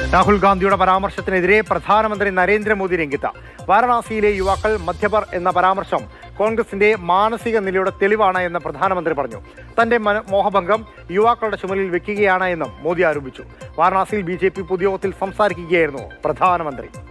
രാഹുൽ ഗാന്ധിയുടെ പരാമർശത്തിനെതിരെ പ്രധാനമന്ത്രി നരേന്ദ്രമോദി രംഗത്ത്. വാരണാസിയിലെ യുവാക്കൾ മധ്യപർ എന്ന പരാമർശം കോൺഗ്രസിന്റെ മാനസിക നിലയുടെ തെളിവാണ് എന്ന് പ്രധാനമന്ത്രി പറഞ്ഞു. തന്റെ മോഹഭംഗം യുവാക്കളുടെ ചുമലിൽ വെക്കുകയാണ് എന്നും മോദി ആരോപിച്ചു. വാരണാസിയിൽ BJP പൊതുയോഗത്തിൽ സംസാരിക്കുകയായിരുന്നു പ്രധാനമന്ത്രി.